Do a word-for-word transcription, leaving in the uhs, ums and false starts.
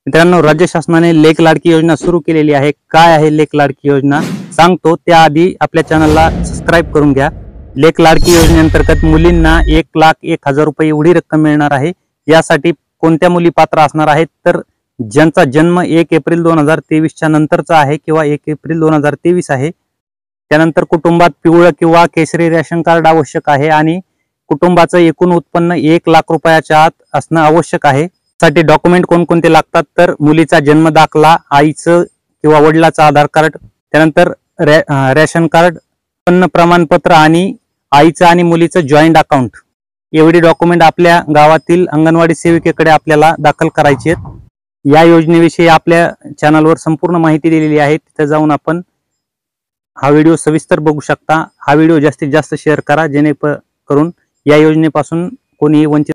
मित्रांनो, राज्य शासनाने लेक लाडकी योजना सुरू केलेली आहे। काय आहे लेक लाडकी योजना सांगतो, त्याआधी आपल्या चॅनलला सबस्क्राईब करून घ्या। लेक लाडकी योजनेअंतर्गत मुलींना एक लाख एक हजार रुपये एवढी रक्कम मिळणार आहे। यासाठी कोणत्या मुली पात्र असणार आहेत, तर ज्यांचा जन्म एक एप्रिल दोन हजार तेवीसच्या नंतरचा आहे किंवा एक एप्रिल दोन हजार तेवीस आहे, त्यानंतर कुटुंबात पिवळं किंवा केशरी रेशन कार्ड आवश्यक आहे आणि कुटुंबाचं एकूण उत्पन्न एक लाख रुपयाच्या आत असणं आवश्यक आहे। साठी डॉक्युमेंट कोणकोणते लागतात, तर मुलीचा जन्म दाखला, आईचं किंवा वडिलाचं आधार कार्ड, त्यानंतर रे, रेशन कार्ड, उत्पन्न प्रमाणपत्र आणि आईचं आणि मुलीचं जॉईंट अकाउंट, एवढी डॉक्युमेंट आपल्या गावातील अंगणवाडी सेविकेकडे आपल्याला दाखल करायची आहेत। या योजनेविषयी आपल्या चॅनलवर संपूर्ण माहिती दिलेली आहे, तिथे जाऊन आपण हा व्हिडिओ सविस्तर बघू शकता। हा व्हिडिओ जास्तीत जास्त शेअर करा, जेणेकरून या योजनेपासून कोणीही वंचित